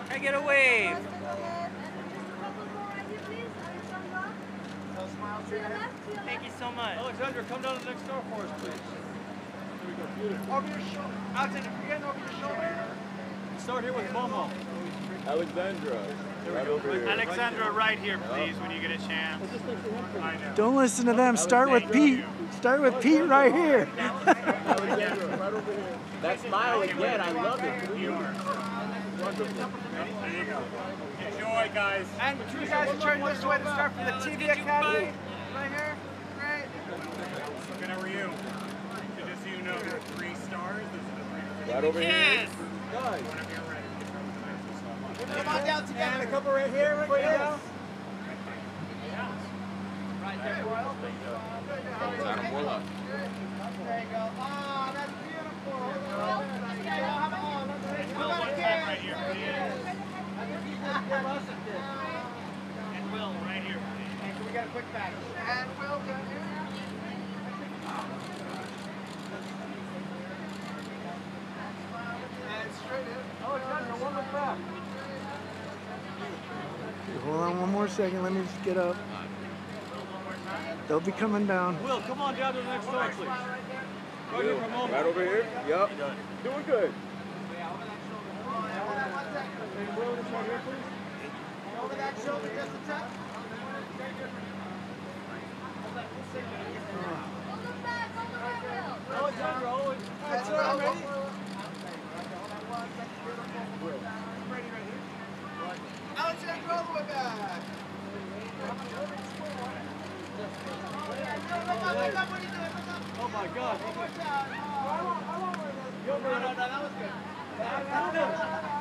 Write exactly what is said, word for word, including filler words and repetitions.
Can I get a wave? Thank you so much. Alexandra, come down to the next door for us, please. There we go. Beautiful. Over your shoulder. Alexandra, if you're getting over your shoulder. Start here with Momo. Alexandra. Right over here. Alexandra, right here, please, when you get a chance. I know. Don't listen to them. Start with Pete. Start with Pete right here. Alexandra, right over here. That smile again, I love it. You are. There you go. Enjoy, guys. And you guys are turning this way to start for the T V Academy. Right here. Great. Good, how are you? So just so you know, there are three stars. This is the three. Right over here. Yes. Guys. Come on down together. A couple right here. Right here. Right there, Royal. Adam Warlock. There you go. Oh, that's beautiful. Will, one time right here, please. And Will, right here, please. We got a quick back. And Will down here. And straight in. Oh, it's done. One look back. Hold on one more second. Let me just get up. They'll be coming down. Will, come on down to the next door, please. Right here for Momo. Right over here. Yup. Doing good. Over that shoulder just a touch. Alexandra, always. That's right, I'm ready. Alexandra, all the way back. Oh my God. No, no, no, that was good.